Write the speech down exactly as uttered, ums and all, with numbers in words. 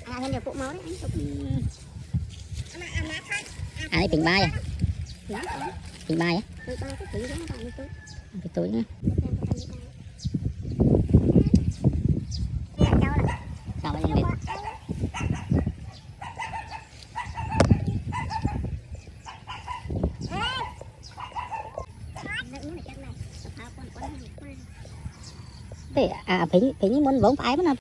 À đây bình bay à? Bình bay á? Cái túi nữa. Sao mà lên? Thế à phỉnh phỉnh muốn vốn phải mà